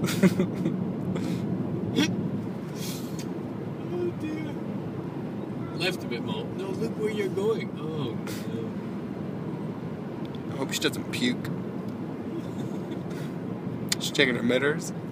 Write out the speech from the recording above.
Oh dear. Left a bit more. No, look where you're going. Oh no. I hope she doesn't puke. She's checking her mitters.